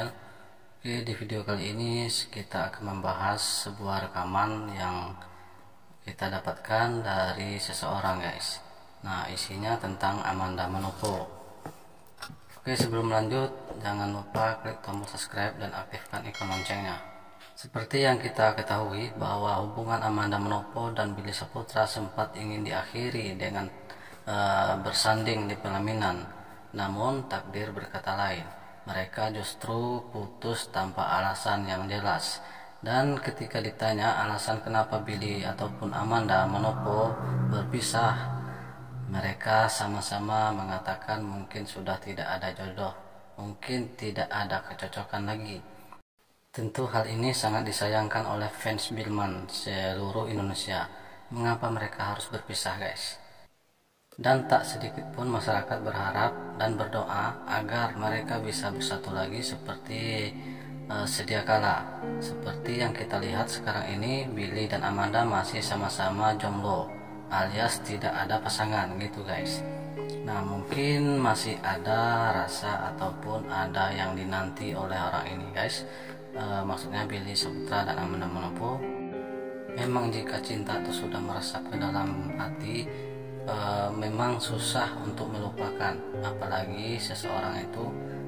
channel. Oke, di video kali ini kita akan membahas sebuah rekaman yang kita dapatkan dari seseorang, guys. Nah, isinya tentang Amanda Manopo. Oke, sebelum lanjut jangan lupa klik tombol subscribe dan aktifkan ikon loncengnya. Seperti yang kita ketahui bahwa hubungan Amanda Manopo dan Billy Saputra sempat ingin diakhiri dengan bersanding di pelaminan. Namun takdir berkata lain. Mereka justru putus tanpa alasan yang jelas. Dan ketika ditanya alasan kenapa Billy ataupun Amanda Manopo berpisah, mereka sama-sama mengatakan mungkin sudah tidak ada jodoh, mungkin tidak ada kecocokan lagi. Tentu hal ini sangat disayangkan oleh fans Bilman seluruh Indonesia. Mengapa mereka harus berpisah, guys? Dan tak sedikit pun masyarakat berharap dan berdoa agar mereka bisa bersatu lagi seperti sedia kala. Seperti yang kita lihat sekarang ini, Billy dan Amanda masih sama-sama jomblo alias tidak ada pasangan gitu, guys. Nah, mungkin masih ada rasa ataupun ada yang dinanti oleh orang ini, guys. Maksudnya Billy Saputra dan Amanda Manopo. Memang jika cinta itu sudah meresap ke dalam hati, memang susah untuk melupakan, apalagi seseorang itu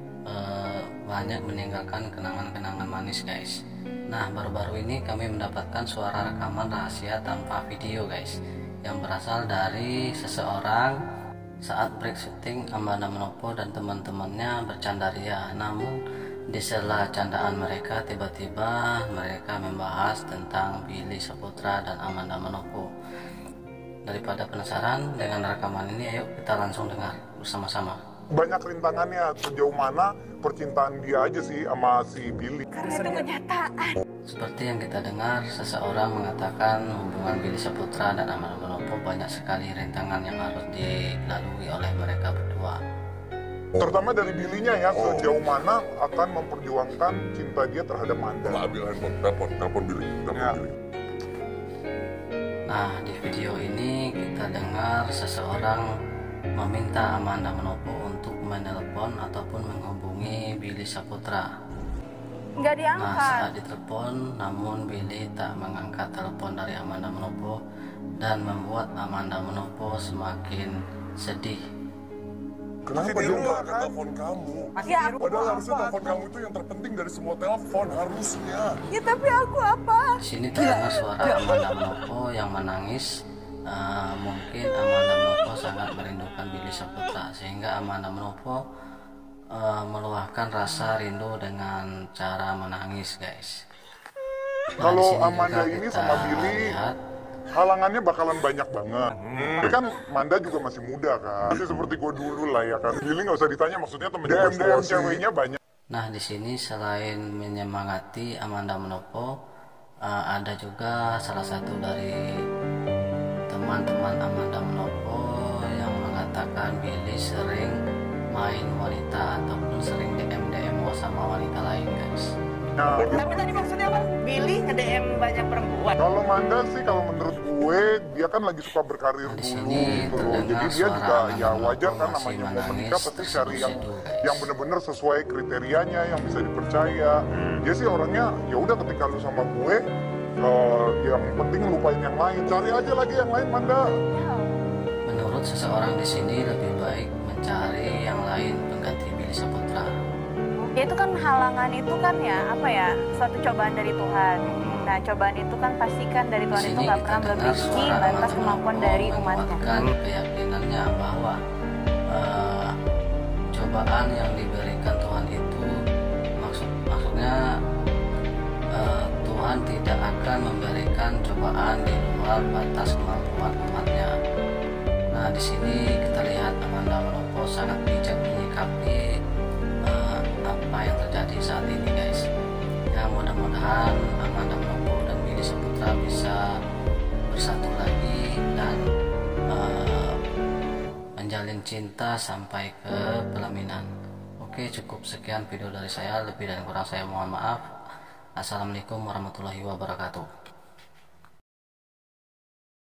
banyak meninggalkan kenangan-kenangan manis, guys. Nah, baru-baru ini kami mendapatkan suara rekaman rahasia tanpa video, guys, yang berasal dari seseorang saat break syuting. Amanda Manopo dan teman-temannya bercandaria, namun di sela candaan mereka tiba-tiba mereka membahas tentang Billy Saputra dan Amanda Manopo. Daripada penasaran dengan rekaman ini, ayo kita langsung dengar bersama-sama. Banyak rintangannya, sejauh mana percintaan dia aja sih sama si Billy. Karena itu kenyataan. Seperti yang kita dengar, seseorang mengatakan hubungan Billy Saputra dan Amanda Manopo banyak sekali rintangan yang harus dilalui oleh mereka berdua. Terutama dari Billy-nya ya, sejauh mana akan memperjuangkan cinta dia terhadap Amanda. Ambil handphone, telepon Billy, Billy. Nah, di video ini kita dengar seseorang meminta Amanda Manopo untuk menelpon ataupun menghubungi Billy Saputra. Nggak Nah, diangkat. saat ditelepon, namun Billy tak mengangkat telepon dari Amanda Manopo dan membuat Amanda Manopo semakin sedih. Kenapa dia nggak angkat telepon kamu? Ya, Padahal harusnya telepon kamu itu yang terpenting dari semua telepon, harusnya. ya tapi aku apa? Di sini terdengar suara Amanda Manopo yang menangis. Mungkin Amanda Manopo sangat merindukan Billy Saputra, sehingga Amanda Manopo meluahkan rasa rindu dengan cara menangis, guys. Nah, di Kalau sini Amanda juga ini kita sama Billy, lihat halangannya bakalan banyak banget. Tapi kan Amanda juga masih muda kan, masih seperti gue dulu lah ya kan. Billy nggak usah ditanya, maksudnya temen DM ceweknya banyak. Nah, di sini selain menyemangati Amanda Manopo, ada juga salah satu dari teman-teman Amanda Manopo yang mengatakan Billy sering main wanita ataupun sering DM sama wanita lain, guys. Nah, Tapi tadi maksudnya apa? Billy nge-DM banyak perempuan. kalau Amanda sih, kalau menurut gue, dia kan lagi suka berkarir Nah, di dulu sini gitu. terdengar Jadi dia suara juga ya Amanda wajar kan, Manopo masih namanya mau menikah menangis pasti cari terseduh-seduh, guys. yang bener-bener sesuai kriterianya, yang bisa dipercaya. Dia sih orangnya ya udah, ketika lu sama gue, yang penting lupain yang lain, cari aja lagi yang lain, Manda. Menurut seseorang di sini lebih baik mencari yang lain pengganti Billy Saputra. Ya itu kan halangan itu kan ya, apa ya, suatu cobaan dari Tuhan. Nah, cobaan itu kan pastikan dari Di Tuhan itu sini nggak kita pernah dengar melebihi suara batas Amanda kemampuan Manopo dari umatnya. menguatkan keyakinannya bahwa cobaan yang diberikan Tuhan itu maksudnya Tuhan tidak akan memberikan cobaan di luar batas kemampuan umatnya. Nah, di sini kita lihat Amanda Manopo sangat bijak menyikapi apa yang terjadi saat ini, guys. Ya, mudah-mudahan Amanda Manopo dan Billy Saputra bisa bersatu lagi dan menjalin cinta sampai ke pelaminan. Oke, cukup sekian video dari saya. Lebih dan kurang saya mohon maaf. Assalamualaikum warahmatullahi wabarakatuh.